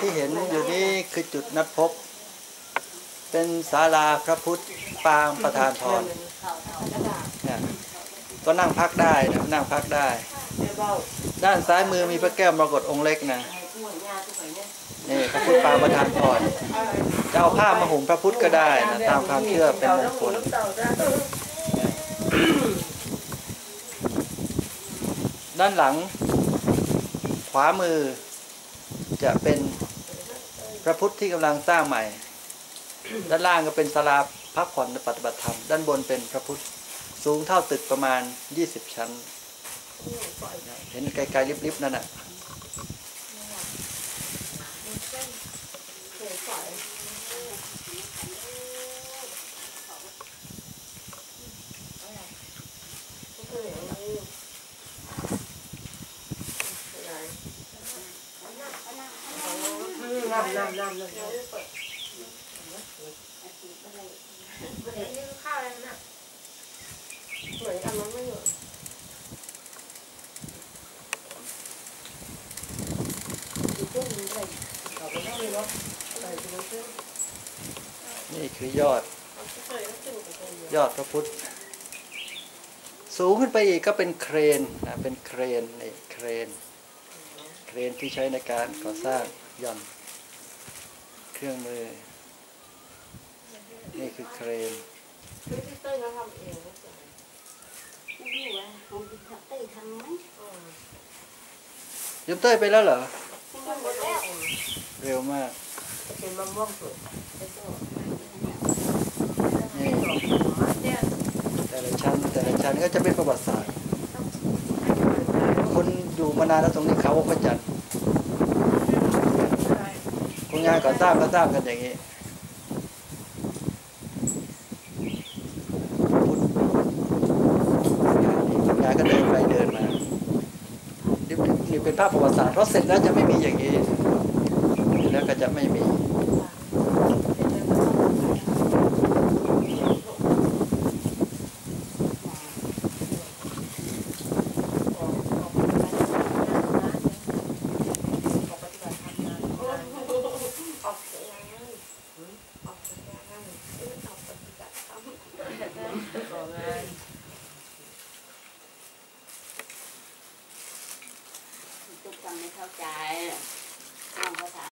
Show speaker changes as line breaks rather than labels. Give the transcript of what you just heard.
ที่เห็นอยู่นี้คือจุดนัดพบเป็นศาลาพระพุทธปางประธานพรเนี่ยก็นั่งพักได้นะนั่งพักได้ด้านซ้ายมือมีพระแก้วมรกตองค์เล็กนะนี่พระพุทธปางประธานพรจะเอาผ้ามาห่มพระพุทธก็ได้นะตามความเชื่อเป็นมงคลด้านหลังขวามือจะเป็นพระพุทธที่กำลังสร้างใหม่ด้านล่างก็เป็นศาลาพักผ่อนปฏิบัติธรรมด้านบนเป็นพระพุทธสูงเท่าตึกประมาณ20 ชั้นเห็นไกลๆลิบๆนั่นน่ะน้ำข้าวอะไรนะเหมือนทำมันไม่เหมือนนี่คือยอดพระพุทธสูงขึ้นไปอีกก็เป็นเครนนะเป็นเครนนี่เครนที่ใช้ในการก่อสร้างย่อนเครื่องมือนี่คือเครนที่เต้ยเขาทำเองไม่รู้ว่าของเต้ยทำไหมยมเต้ยไปแล้วเหรอเร็วมากเป็นมะม่วงสุกนี่แต่ละชั้นก็จะเป็นประวัติศาสตร์คนอยู่มานานแล้วตรงนี้เขาพระจันทร์คนงานก่อสร้างกันอย่างนี้งานก็เดินไปเดินมานี่เป็นภาพประวัติศาสตร์เพราะเสร็จแล้วจะไม่มีอย่างนี้แล้วก็จะไม่มี
ฟังไม่เข้าใจ